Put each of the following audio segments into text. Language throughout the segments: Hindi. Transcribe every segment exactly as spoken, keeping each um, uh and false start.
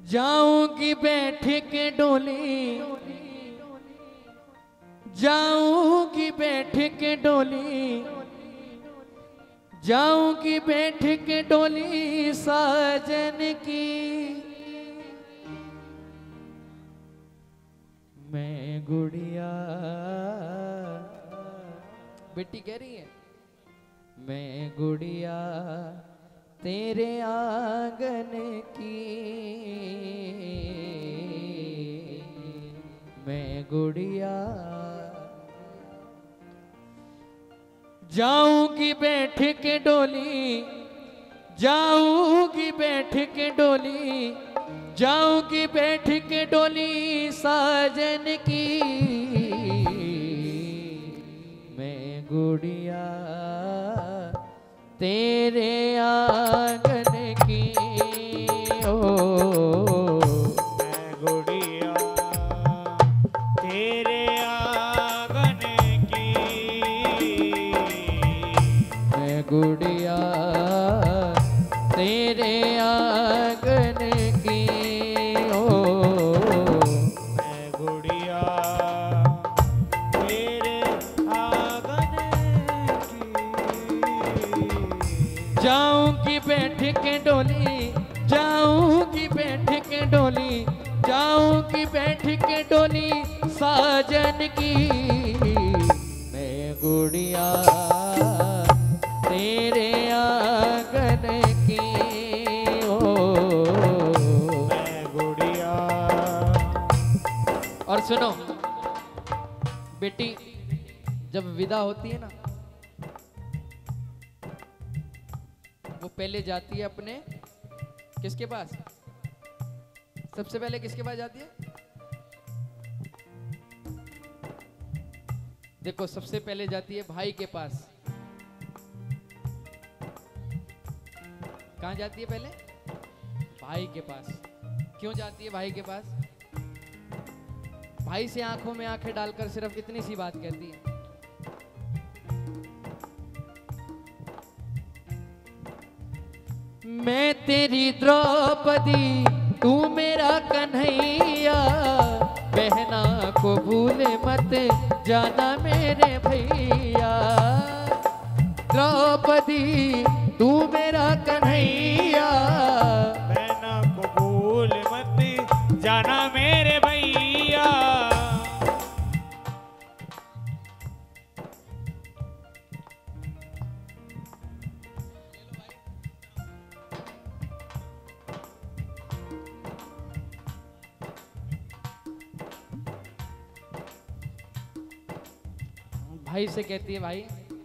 जाऊंगी बैठ के डोली, जाऊंगी बैठ के डोली, जाऊंगी बैठ के डोली साजन की। मैं गुड़िया, बेटी कह रही है, मैं गुड़िया तेरे आंगन की, मैं गुड़िया जाऊंगी बैठ के डोली, जाऊंगी बैठ के डोली, जाऊंगी बैठ के डोली साजन की। मैं गुड़िया तेरे आंगन की, ओ मैं गुड़िया तेरे आंगन की, मैं गुड़िया तेरे आंगन की, ओ मैं गुड़िया तेरे आंगन की। जाऊंगी बैठ के डोली, जाऊंगी बैठ के डोली, जाऊंगी बैठ के डोली साजन की। मैं गुड़िया तेरे आंगन की, ओ मैं गुड़िया। और सुनो बेटी, जब विदा होती है ना, वो पहले जाती है अपने किसके पास? सबसे पहले किसके पास जाती है? देखो, सबसे पहले जाती है भाई के पास। कहां जाती है पहले? भाई के पास। क्यों जाती है भाई के पास? भाई से आंखों में आंखें डालकर सिर्फ इतनी सी बात कहती है, मैं तेरी द्रौपदी तू मेरा कन्हैया, बहना को भूले मत जाना मेरे भैया। द्रौपदी तू मेरा कन्हैया, बहना को भूल मत जाना मेरे भैया। भाई से कहती है, भाई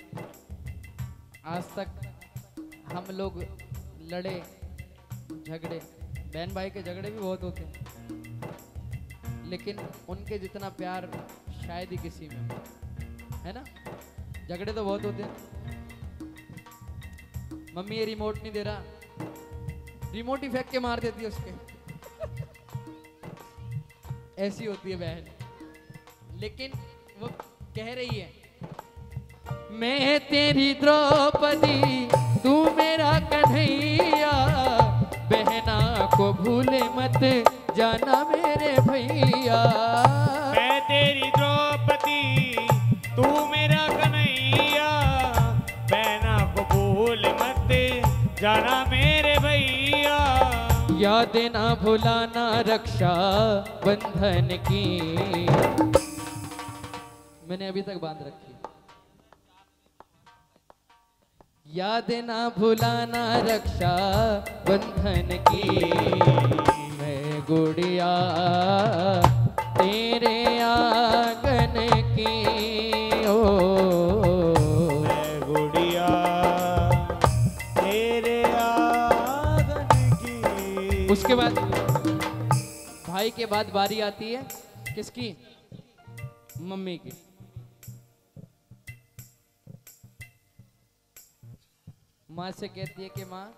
आज तक हम लोग लड़े झगड़े, बहन भाई के झगड़े भी बहुत होते हैं, लेकिन उनके जितना प्यार शायद ही किसी में हो, है ना? झगड़े तो बहुत होते हैं। मम्मी ये रिमोट नहीं दे रहा, रिमोट ही फेंक के मार देती है उसके। ऐसी होती है बहन। लेकिन वो कह रही है, मैं तेरी द्रौपदी तू मेरा कन्हैया, बहना को भूले मत जाना मेरे भैया। मैं तेरी द्रौपदी तू मेरा कन्हैया, बहना को भूल मत जाना मेरे भैया। याद ना भुलाना रक्षा बंधन की, मैंने अभी तक बांध रखी। याद ना भुलाना रक्षा बंधन की, मैं गुड़िया तेरे आंगन की, ओ मैं गुड़िया तेरे आंगन की। उसके बाद भाई के बाद बारी आती है किसकी? मम्मी की। माँ से कहती है कि माँ,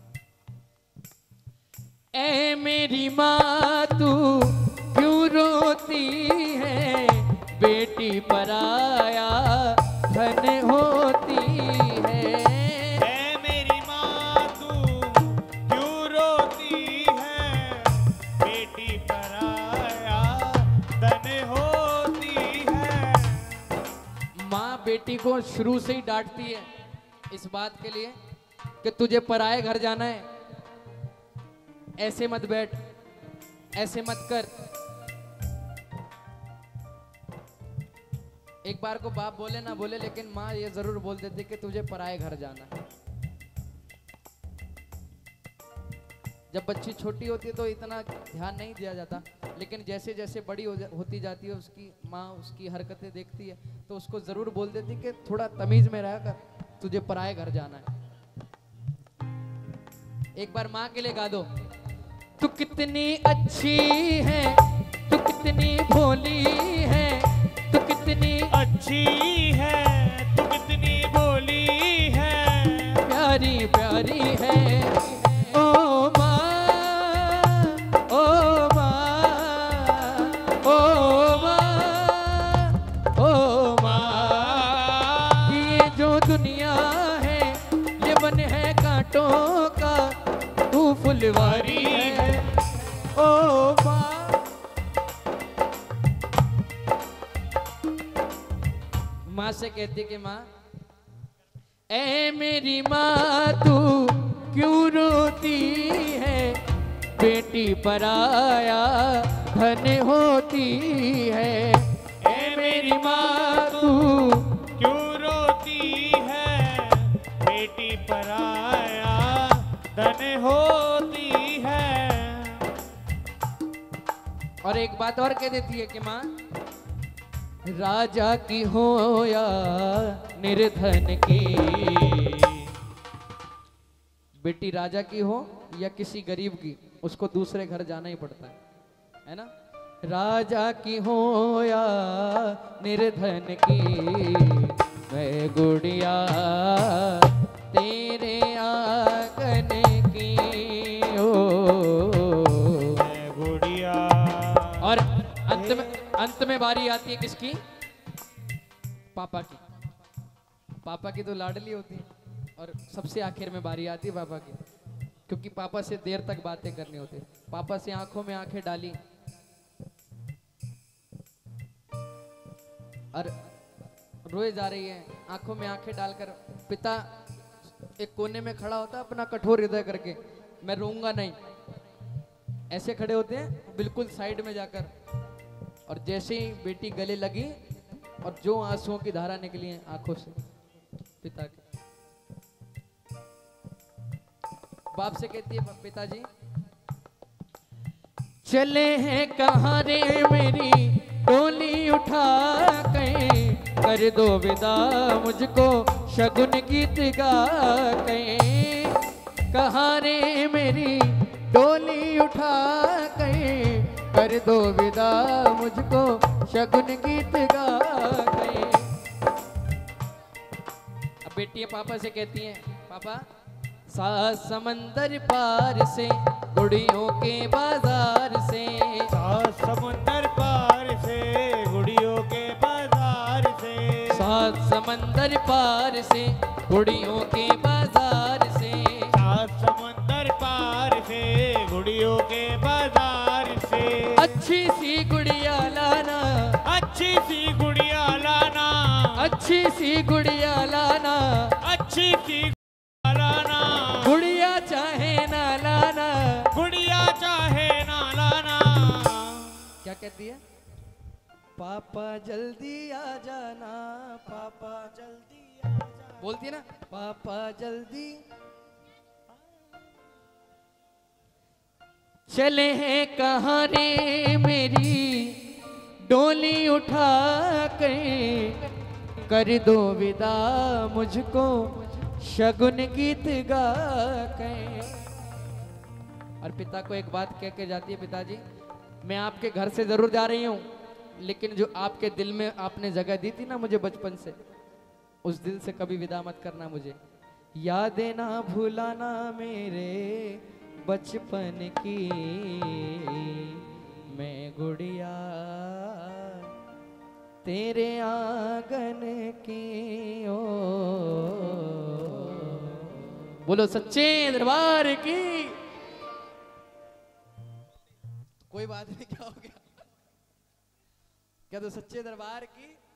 ऐ मेरी माँ तू क्यों रोती है, बेटी पराया धन होती है। ऐ मेरी माँ तू क्यों रोती है, को शुरू से ही डांटती है इस बात के लिए कि तुझे पराए घर जाना है, ऐसे मत बैठ, ऐसे मत कर। एक बार को बाप बोले ना बोले, लेकिन माँ ये जरूर बोल देती कि तुझे पराए घर जाना है। जब बच्ची छोटी होती है तो इतना ध्यान नहीं दिया जाता, लेकिन जैसे जैसे बड़ी हो होती जाती है उसकी माँ उसकी हरकतें देखती है तो उसको जरूर बोल देती कि थोड़ा तमीज में रह कर, तुझे पराए घर जाना है। एक बार माँ के लिए गा दो। तू कितनी अच्छी है, तू कितनी भोली है, तू कितनी अच्छी है, तू कितनी भोली है, प्यारी प्यारी है। ओ माँ, ओ माँ, ओ माँ, ओ माँ, ये जो दुनिया है ये बन है कांटों का, तू फुलवारी है। ओ माँ, माँ से कहती कि माँ, ऐ मेरी माँ तू क्यों रोती है, बेटी पराया धन होती है। ऐ मेरी माँ तू क्यों रोती है, बेटी पराया धन होती है। और एक बात और कह देती है कि माँ, राजा की हो या निर्धन की, बेटी राजा की हो या किसी गरीब की, उसको दूसरे घर जाना ही पड़ता है, है ना। राजा की हो या निर्धन की, मैं गुड़िया तेरे आंगन की हो। मैं गुड़िया। और अंत में अंत में बारी आती है किसकी? पापा की। पापा की तो लाडली होती है और सबसे आखिर में बारी आती है पापा की, क्योंकि पापा से देर तक बातें करनी होती है। पापा से आंखों में आंखें डाली और रोए जा रही है, आंखों में आंखें डालकर। पिता एक कोने में खड़ा होता है अपना कठोर हृदय करके, मैं रोऊंगा नहीं, ऐसे खड़े होते हैं बिल्कुल साइड में जाकर। और जैसे ही बेटी गले लगी और जो आंसुओं की धारा निकली है आंखों से पिता के, बाप से कहती है पिताजी चले हैं कहाँ रे मेरी डोली उठा के, कर दो विदा मुझको शगुन गीत गा के। कहाँ रे मेरी डोली उठा के, कर दो विदा मुझको शगुन गीत गा के। अब बेटियां पापा से कहती हैं, पापा सात समंदर पार से गुड़ियों के बाजार से, सात समंदर पार से गुड़ियों के बाजार से, सात समंदर पार से गुड़ियों के बाजार से, सात समंदर पार से गुड़ियों के बाजार से। अच्छी सी गुड़िया लाना, अच्छी सी गुड़िया लाना, अच्छी सी गुड़िया लाना, अच्छी सी गुड़िया लाना, गुड़िया चाहे ना लाना, गुड़िया चाहे ना लाना। क्या कहती है? पापा जल्दी आ जाना, पापा जल्दी आ जाना, बोलती है ना पापा जल्दी। चले हैं कहाँ रे मेरी डोली उठा के, कर दो विदा मुझको शगुन गीत गा के। और पिता को एक बात कह के जाती है, पिताजी मैं आपके घर से जरूर जा रही हूँ, लेकिन जो आपके दिल में आपने जगह दी थी ना मुझे बचपन से, उस दिल से कभी विदा मत करना मुझे। यादें ना भुलाना मेरे बचपन की, मैं गुड़िया तेरे आंगन की ओ। बोलो सच्चे दरबार की। कोई बात नहीं, क्या हो गया? क्या तो सच्चे दरबार की